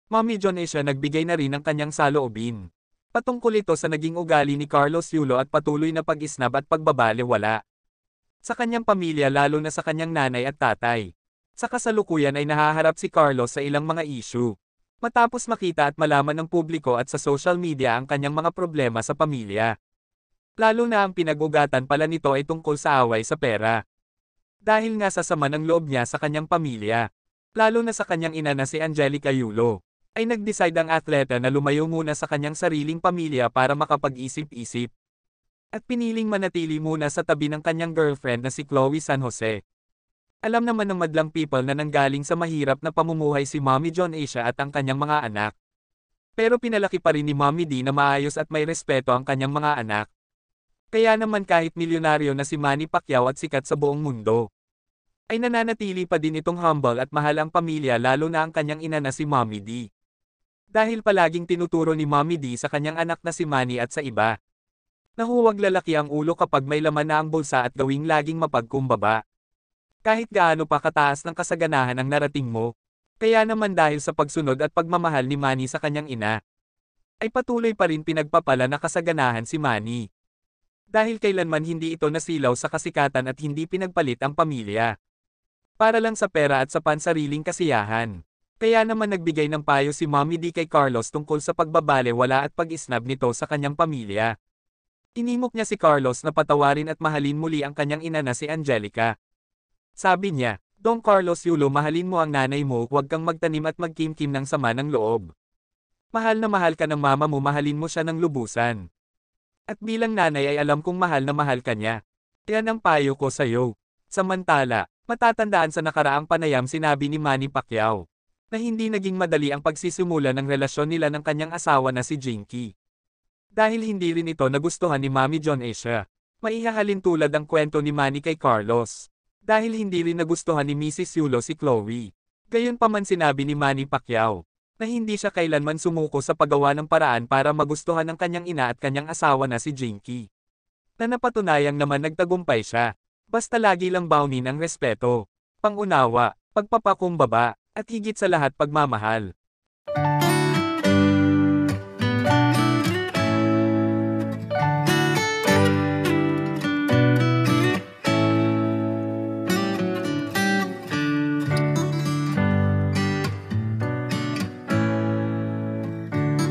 Mommy John Asia nagbigay na rin ng kanyang saloobin. Patungkol ito sa naging ugali ni Carlos Yulo at patuloy na pag-isnab at pagbabalewala sa kanyang pamilya lalo na sa kanyang nanay at tatay. Sa kasalukuyan ay nahaharap si Carlos sa ilang mga issue. Matapos makita at malaman ng publiko at sa social media ang kanyang mga problema sa pamilya. Lalo na ang pinag-ugatan pala nito ay tungkol sa away sa pera. Dahil nga sa sama ng loob niya sa kanyang pamilya, lalo na sa kanyang ina na si Angelica Yulo, ay nag-decide ang atleta na lumayo muna sa kanyang sariling pamilya para makapag-isip-isip. At piniling manatili muna sa tabi ng kanyang girlfriend na si Chloe San Jose. Alam naman ng madlang people na nanggaling sa mahirap na pamumuhay si Mommy John Asia at ang kanyang mga anak. Pero pinalaki pa rin ni Mommy D na maayos at may respeto ang kanyang mga anak. Kaya naman kahit milyonaryo na si Manny Pacquiao at sikat sa buong mundo, ay nananatili pa din itong humble at mahal ang pamilya lalo na ang kanyang ina na si Mommy D. Dahil palaging tinuturo ni Mommy D sa kanyang anak na si Manny at sa iba, na huwag lalaki ang ulo kapag may laman na ang bulsa at gawing laging mapagkumbaba. Kahit gaano pa kataas ng kasaganahan ang narating mo. Kaya naman dahil sa pagsunod at pagmamahal ni Manny sa kanyang ina, ay patuloy pa rin pinagpapala na kasaganahan si Manny. Dahil kailanman hindi ito nasilaw sa kasikatan at hindi pinagpalit ang pamilya. Para lang sa pera at sa pansariling kasiyahan. Kaya naman nagbigay ng payo si Mommy D kay Carlos tungkol sa pagbabalewala at pag-isnab nito sa kanyang pamilya. Inimok niya si Carlos na patawarin at mahalin muli ang kanyang ina na si Angelica. Sabi niya, "Dong Carlos Yulo, mahalin mo ang nanay mo, huwag kang magtanim at magkimkim ng sama ng loob. Mahal na mahal ka ng mama mo, mahalin mo siya ng lubusan. At bilang nanay ay alam kong mahal na mahal ka niya. Yan ang payo ko sa'yo." Samantala, matatandaan sa nakaraang panayam sinabi ni Manny Pacquiao, na hindi naging madali ang pagsisimula ng relasyon nila ng kanyang asawa na si Jinky. Dahil hindi rin ito nagustuhan ni Mommy John Asia. Maihahalin tulad ang kwento ni Manny kay Carlos. Dahil hindi rin nagustuhan ni Mrs. Yulo si Chloe. Gayunpaman sinabi ni Manny Pacquiao, na hindi siya kailanman sumuko sa paggawa ng paraan para magustuhan ng kanyang ina at kanyang asawa na si Jinky. Na napatunayang naman nagtagumpay siya. Basta lagi lang baunin ang respeto, pangunawa, pagpapakumbaba, at higit sa lahat pagmamahal.